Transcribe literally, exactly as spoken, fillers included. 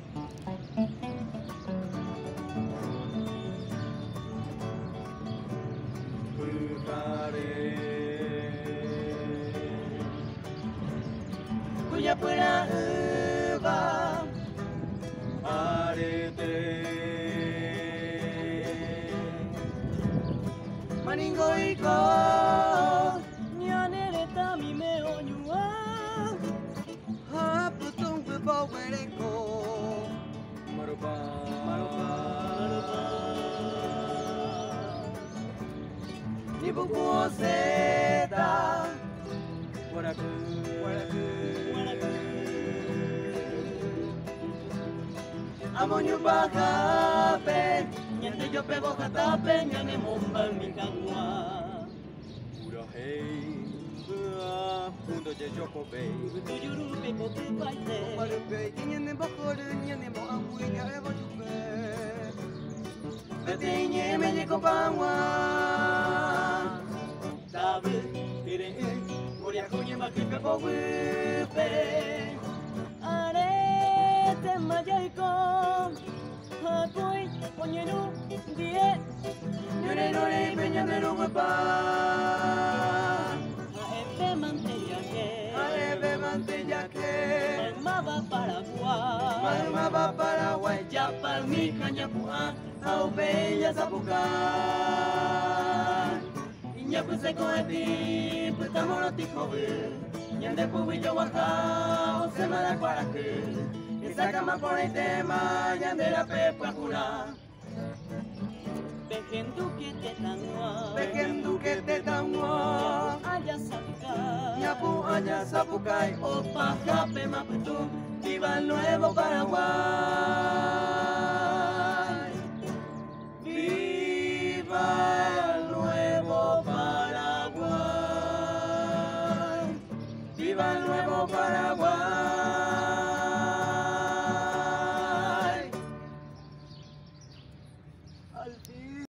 Cuya pura uva arete maningo iko nyaneleta mime onyua haputung bebawereko maruba maruba maruba nibuku oseta waraku waraku amonyo bakape nyante yo pego jatape nyane momba mi kanwa pura hey punto je joko be tu yuru be ko te paite maru be nyane bakore nyane mo amui nya eva jupe bete nye me je ko pangwa tabe tire moria konye makipe po wipe arete majaiko Hapoy, Ponyenu, Die, Nore, Peñamero, Guapa, Aebe Mantellaque, Aebe Mantellaque, Marmaba Paraguay, Marmaba Paraguay, Yapalmi, Cañapua, Aubella Zapuca, Iñapuse Coeti, Putamoroticobe, Yandepubillo Guajao, Semana Cuaraque. Sácame por el tema, yandera pepa jura. Pejendu que te tango, pejendu que te tango. Allá sapucay, yapu allá sapucay. Opa jape maputu, viva el nuevo Paraguay. Viva el nuevo Paraguay. Viva el nuevo Paraguay.